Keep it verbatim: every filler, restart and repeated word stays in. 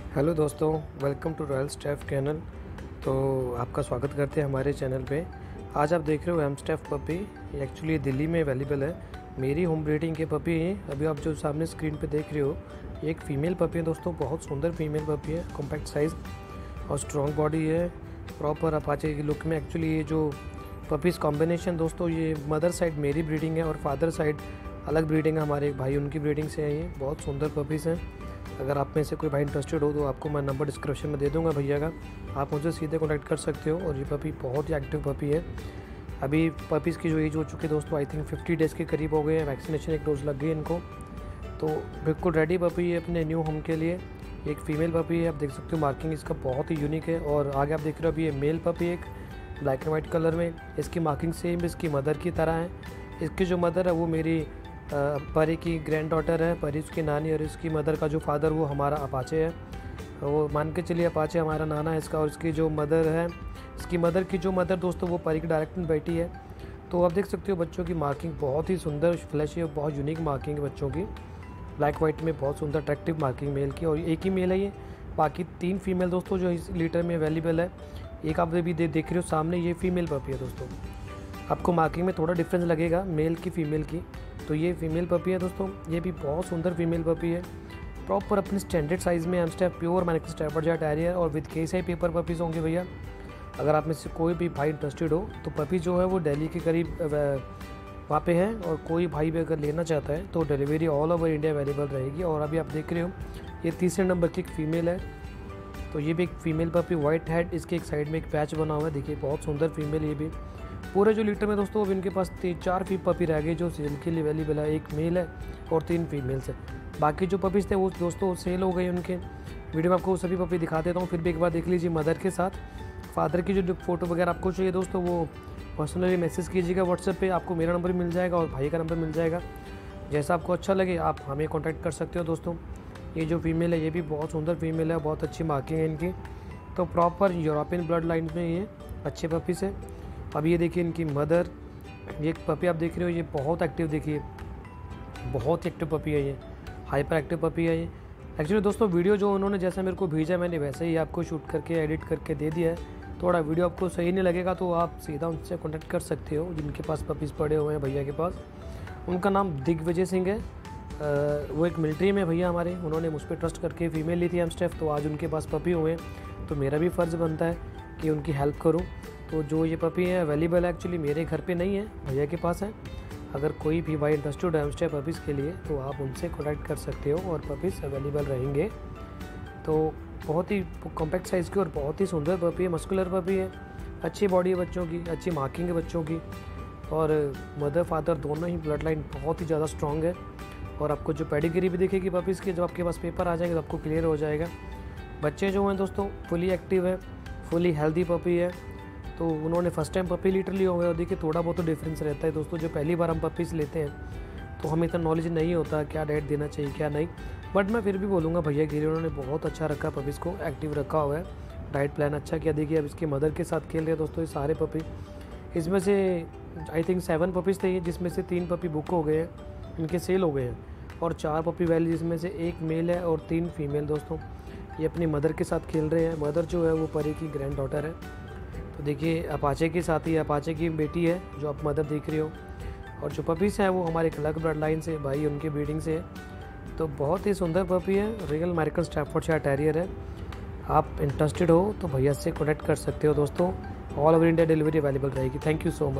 Hello दोस्तों, welcome to royal staff channel. तो आपका स्वागत करते हैं हमारे चैनल पे। आज आप देख रहे हो Amstaff puppy. Actually Delhi में अवेलेबल है। मेरी होम ब्रीडिंग के पपी हैं। अभी आप जो सामने स्क्रीन पे देख रहे हो ये एक फ़ीमेल पपी है दोस्तों। बहुत सुंदर फीमेल पपी है, कॉम्पैक्ट साइज़ और स्ट्रॉन्ग बॉडी है, प्रॉपर अपाचे की लुक में। एक्चुअली ये जो पपीज़ कॉम्बिनेशन दोस्तों, ये मदर साइड मेरी ब्रीडिंग है और फादर साइड अलग ब्रीडिंग है, हमारे एक भाई उनकी ब्रीडिंग से है। ये बहुत सुंदर पपीज़ हैं। अगर आप में से कोई भाई इंटरेस्टेड हो तो आपको मैं नंबर डिस्क्रिप्शन में दे दूंगा भैया का, आप मुझे सीधे कॉन्टैक्ट कर सकते हो। और ये पपी बहुत ही एक्टिव पपी है। अभी पपीज़ की जो एज हो चुकी है दोस्तों, आई थिंक फिफ्टी डेज़ के करीब हो गए हैं। वैक्सीनेशन एक डोज लग गई इनको, तो बिल्कुल रेडी पपी है अपने न्यू होम के लिए। एक फ़ीमेल पपी है, आप देख सकते हो मार्किंग इसका बहुत ही यूनिक है। और आगे आप देख रहे हो अभी ये मेल पपी एक ब्लैक एंड वाइट कलर में। इसकी मार्किंग सेम इसकी मदर की तरह है। इसकी जो मदर है वो मेरी परी की ग्रैंड डॉटर है, परी उसकी नानी, और इसकी मदर का जो फादर वो हमारा अपाचे है। वो मान के चलिए अपाचे हमारा नाना है इसका। और इसकी जो मदर है, इसकी मदर की जो मदर दोस्तों वो परी की डायरेक्ट में बैठी है। तो आप देख सकते हो बच्चों की मार्किंग बहुत ही सुंदर फ्लैशी है, बहुत यूनिक मार्किंग है बच्चों की। ब्लैक वाइट में बहुत सुंदर अट्रैक्टिव मार्किंग मेल की। और एक ही मेल है ये, बाकी तीन फीमेल दोस्तों जो इस लीटर में अवेलेबल है। एक आप भी देख रहे हो सामने, ये फीमेल पपी है दोस्तों। आपको मार्किंग में थोड़ा डिफरेंस लगेगा मेल की फीमेल की। तो ये फीमेल पपी है दोस्तों। ये भी बहुत सुंदर फीमेल पपी है, प्रॉपर अपने स्टैंडर्ड साइज़ में। Amstaff pure American Staffordshire terrier और with KCI paper puppies होंगे भैया। अगर आप में से कोई भी भाई इंटरेस्टेड हो तो पपी जो है वो दिल्ली के करीब वहाँ पे है। और कोई भाई भी अगर लेना चाहता है तो delivery all over India available रहेगी। और अभी आप देख रहे हो ये तीसरे नंबर की एक फ़ीमेल है। तो ये भी एक फ़ीमेल पपी, वाइट हेड, इसके एक साइड में एक पैच बना हुआ है, देखिए बहुत सुंदर फीमेल। ये भी पूरे जो लीटर में दोस्तों अब इनके पास तीन चार फी पपी रह गए जो सेल के लिए अवेलेबल है। एक मेल है और तीन फीमेल्स है। बाकी जो पपीज़ थे वो दोस्तों सेल हो गए उनके। वीडियो में आपको सभी पपी दिखा देता हूँ, फिर भी एक बार देख लीजिए मदर के साथ। फादर की जो फ़ोटो वगैरह आपको चाहिए दोस्तों वो पर्सनली मैसेज कीजिएगा व्हाट्सएप पे, आपको मेरा नंबर मिल जाएगा और भाई का नंबर मिल जाएगा। जैसा आपको अच्छा लगे आप हमें कॉन्टैक्ट कर सकते हो दोस्तों। ये जो फीमेल है ये भी बहुत सुंदर फीमेल है, बहुत अच्छी मार्किंग है इनकी। तो प्रॉपर यूरोपियन ब्लड लाइन में ये अच्छे पपीज़ है। अब ये देखिए इनकी मदर, ये पपी आप देख रहे हो ये बहुत एक्टिव, देखिए बहुत एक्टिव पपी है ये, हाइपर एक्टिव पपी है ये। एक्चुअली दोस्तों वीडियो जो उन्होंने जैसा मेरे को भेजा मैंने वैसे ही आपको शूट करके एडिट करके दे दिया है। थोड़ा वीडियो आपको सही नहीं लगेगा तो आप सीधा उनसे कॉन्टैक्ट कर सकते हो जिनके पास पपीज़ पड़े हुए हैं भैया के पास। उनका नाम दिग्विजय सिंह है। आ, वो एक मिलिट्री में भैया हमारे, उन्होंने मुझ पर ट्रस्ट करके फ़ीमेल ली थी एमस्टेफ। तो आज उनके पास पपी हुए हैं तो मेरा भी फ़र्ज़ बनता है कि उनकी हेल्प करूँ। तो जो ये पपी है अवेलेबल है, एक्चुअली मेरे घर पे नहीं है, भैया के पास है। अगर कोई भी भाई इंटरेस्टेड है एमस्टेफ पपीज़ के लिए तो आप उनसे कॉन्टैक्ट कर सकते हो और पपीज़ अवेलेबल रहेंगे। तो बहुत ही कॉम्पैक्ट साइज़ की और बहुत ही सुंदर पपी है, मस्कुलर पपी है, अच्छी बॉडी है बच्चों की, अच्छी मार्किंग है बच्चों की। और मदर फादर दोनों ही ब्लड लाइन बहुत ही ज़्यादा स्ट्रॉन्ग है। और आपको जो पेडिग्री भी दिखेगी पपीज़ की, जब आपके पास पेपर आ जाएंगे तो आपको क्लियर हो जाएगा। बच्चे जो हैं दोस्तों फुली एक्टिव है, फुली हेल्दी पपी है। तो उन्होंने फर्स्ट टाइम पपी लीटर लिए हुए, और देखिए थोड़ा बहुत तो डिफरेंस रहता है दोस्तों। जो पहली बार हम पपीज़ लेते हैं तो हमें इतना नॉलेज नहीं होता क्या डाइट देना चाहिए क्या नहीं। बट मैं फिर भी बोलूँगा भैया के लिए उन्होंने बहुत अच्छा रखा, पपीज़ को एक्टिव रखा हुआ है, डाइट प्लान अच्छा किया। देखिए अब इसकी मदर के साथ खेल रहे हैं दोस्तों ये सारे पपी। इसमें से आई थिंक सेवन पपीज़ थे जिसमें से तीन पपी बुक हो गए हैं, इनके सेल हो गए हैं। और चार पपी वैली जिसमें से एक मेल है और तीन फीमेल दोस्तों। ये अपनी मदर के साथ खेल रहे हैं। मदर जो है वो परी की ग्रैंड डॉटर है। तो देखिए अपाचे के साथ ही अपाचे की बेटी है जो आप मदर देख रहे हो। और जो पपीज़ हैं वो हमारे एक अलग ब्लड लाइन से भाई उनकी ब्रीडिंग से है। तो बहुत ही सुंदर पपी है, रियल अमेरिकन स्टैफर्डशायर टेरियर है। आप इंटरेस्टेड हो तो भैया से कॉन्टैक्ट कर सकते हो दोस्तों। All over India delivery available रहेगी। Thank you so much.